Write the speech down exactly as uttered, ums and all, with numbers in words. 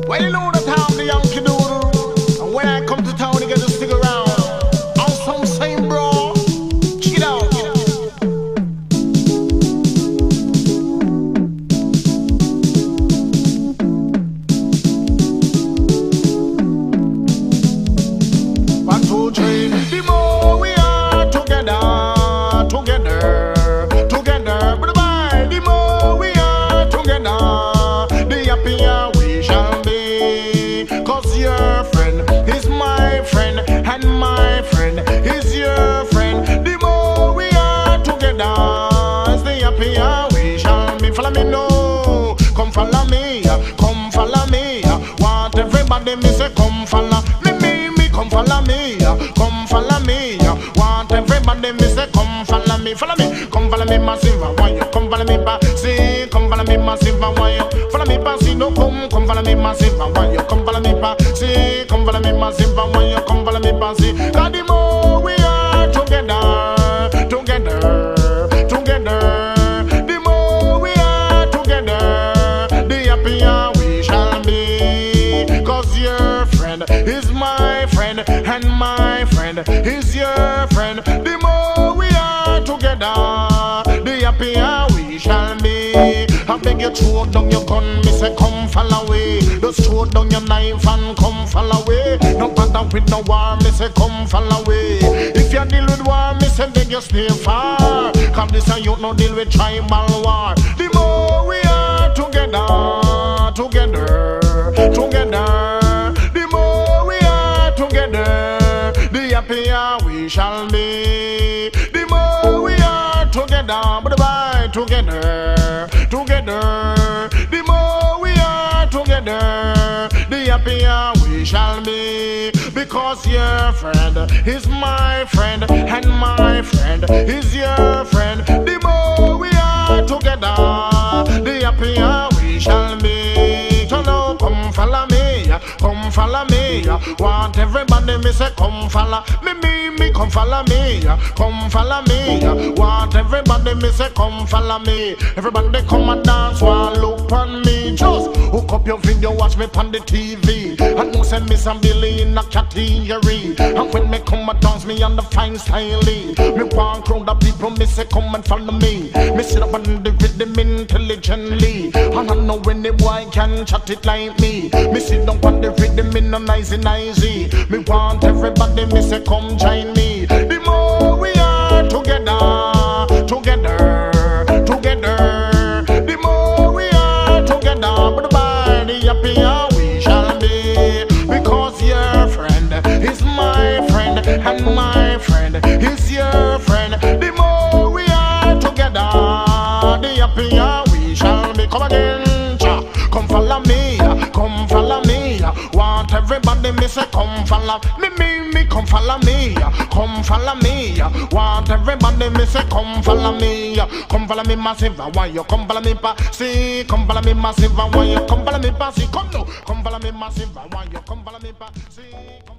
Well, you know the time the Yankee doodle. And when I come to town, you get to stick around. I'm some same bro. Check it out. One, two, three. The more we are together, together, together. But bye, the more we are together, the happier we shall be. Cause your friend is my friend, and my friend is your friend. The more we are together, the happier we shall be. Follow me now, come follow me, come follow me. Want everybody me say come follow me, me, me, come follow me, come follow me. Want everybody me say come follow me, follow me, come follow me massive. Why you come follow me passy, come follow me massive. Why you follow me passy? No come, come follow me massive. Why you come follow me passy, come follow me massive. Why you come follow me passy? Cause the more we are together, together, together, the more we are together, the happier we shall be. Cause your friend is my friend, and my friend is your friend. The more we are together, the happier we shall be. I beg you throw down your gun, me say come follow away. Just throw down your knife and come follow away. No bother with no war, me say come follow away. If you deal with war, me say beg you stay far. Cause this a youth no deal with tribal war. The more we are together, together, together, the more we are together, the happier we shall be. The more we are together, but bye together, together. The more we are together, the happier we shall be. Because your friend is my friend, and my friend is your friend. The more we are together, the happier we shall be. So now come follow me, come follow me. Want everybody me say come follow me, me, me, come follow me, come follow me. Want everybody me say come follow me. Everybody come and dance while look on me. Just hook up your video, watch me on the T V. And no send me some Billy in a category. And when me come and dance me on the fine style, me want crowd of people me say come and follow me. Me sit up on the rhythm intelligently, and I know when the boy can chat it like me. Me sit down on the rhythm in a nicey nicey. Me want everybody me say come join me. The more we are together, together, together, the more we are together, but by the happier we shall be. Because your friend is my friend, and my friend is your friend. The more we are together, the happier we shall be. Come again, cha. Come follow me, come follow me. Want everybody me say come follow me, me, me, come follow me, come follow me. Want everybody me say come follow me, come follow me massive. Why you come follow me passy, come follow me massive. Why you come follow me passy? Come no, come follow me massive. Why you come follow me passy?